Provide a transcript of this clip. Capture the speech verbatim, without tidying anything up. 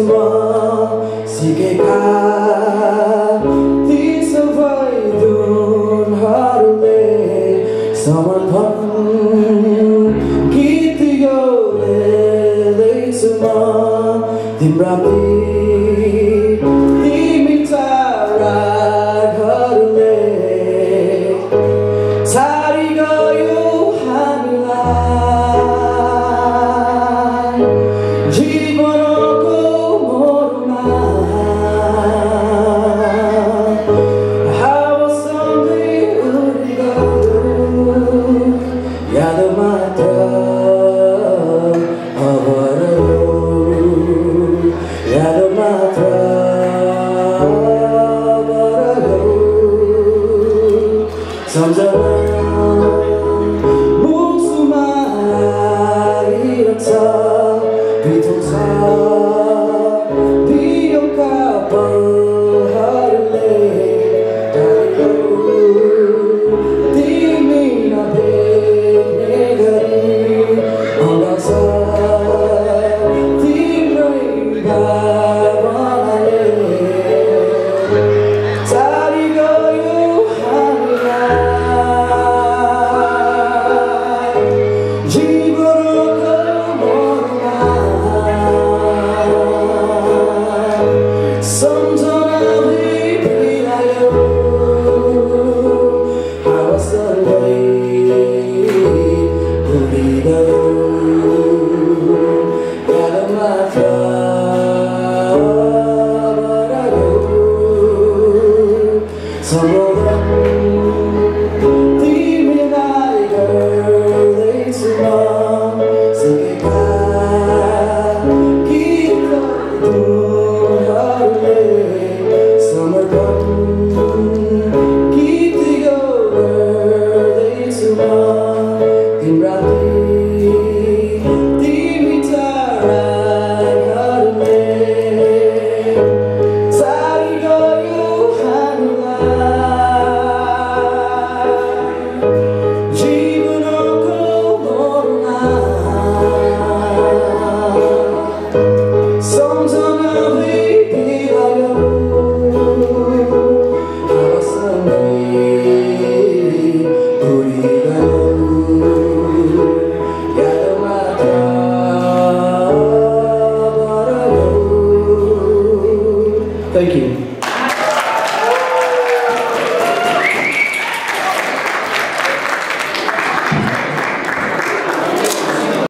सिकेका ती सबै धुनहरूले समर्पण गीत गाउँदैछु म तिम्राप्रति ती मिठा रागहरूले छाडी गयो हामीलाई जीवनको मोडमा हावासँगै उड्दै गयो याद मात्र अब रह्यो याद मात्र अब रह्यो सम्झना मुखमा आइरहन्छ